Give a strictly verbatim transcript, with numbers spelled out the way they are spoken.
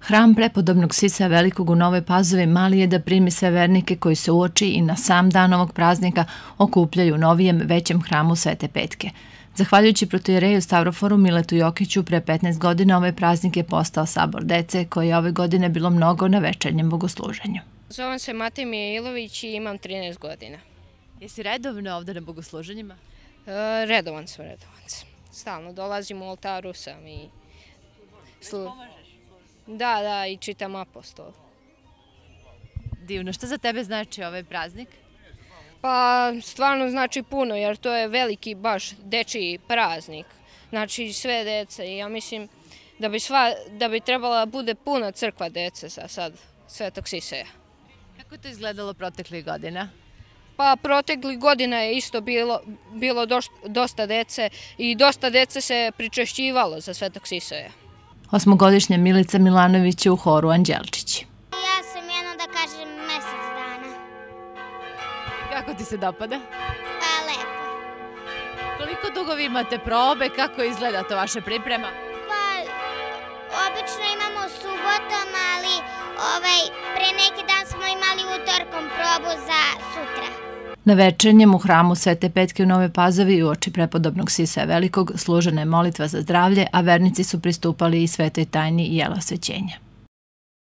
Hram prepodobnog Sisa Velikog u Novoj Pazovi mali je da primi sve vernike koji se uoči i na sam dan ovog praznika okupljaju u novijem većem hramu Svete Petke. Zahvaljujući protoijereju Stavroforu Miletu Jokiću, pre petnaest godina ovaj praznik je postao sabor dece, koje je ove godine bilo mnogo na večernjem bogosluženju. Zovem se Matej Mijailović i imam trinaest godina. Jesi redovno ovdje na bogosluženjima? E, redovan sam, redovan sam. Stalno dolazim u oltaru sam i... Slu... Da, da, i čitam apostol. Divno. Što za tebe znači ovaj praznik? Pa stvarno znači puno, jer to je veliki baš dečiji praznik. Znači sve dece i ja mislim da bi, sva, da bi trebala bude puna crkva dece za sad Svetog Siseja. Kako je to izgledalo proteklih godina? Pa proteklih godina je isto bilo, bilo dosta dece i dosta dece se pričešćivalo za Svetog Siseja. Osmogodišnja Milica Milanović je u horu Anđelčići. Ja sam jedno da kažem mesec dana. Kako ti se dopada? Pa lepo. Koliko dugo vi imate probe, kako izgleda to vaše priprema? Pa obično imamo subotom, ali ovaj, pre neki dan smo imali utorkom probu za sutra. Na večernjem u hramu Svete Petke u Novoj Pazovi uoči prepodobnog Sisa Velikog služena je molitva za zdravlje, a vernici su pristupali i svetoj tajni jelosvećenja.